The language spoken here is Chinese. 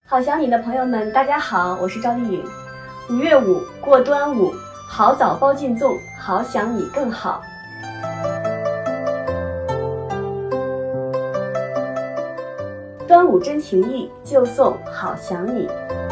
好想你的朋友们，大家好，我是赵丽颖。5月5过端午，好枣包进粽，好想你更好。端午真情意，就送好想你。